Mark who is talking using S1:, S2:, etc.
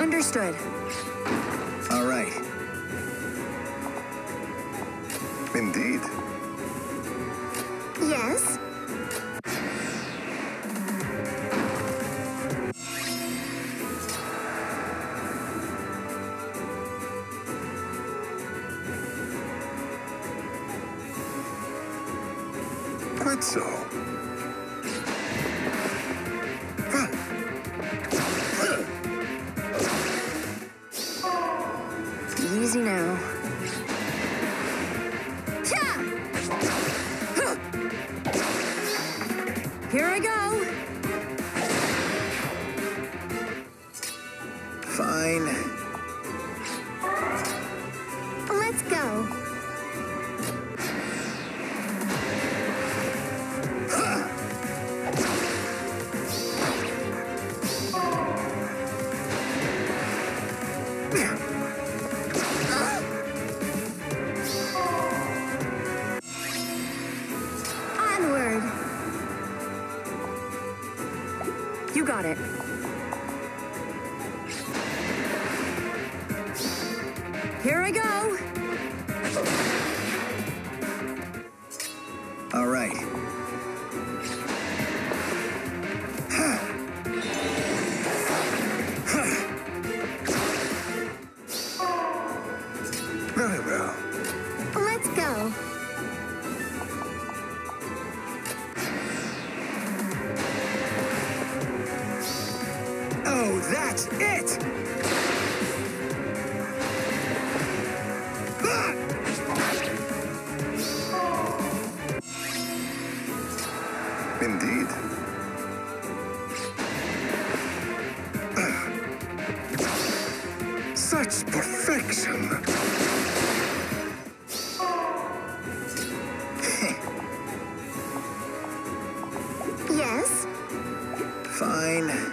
S1: Understood.
S2: All right.
S3: Indeed.
S1: Yes?
S3: Quite so.
S1: Easy now. Here I go.
S2: Fine.
S1: Let's go. Onward. You got it. Here I go.
S2: All right.
S3: Very well.
S1: Let's go.
S2: Oh, that's it!
S3: Indeed. Such perfection.
S1: Yes?
S2: Fine.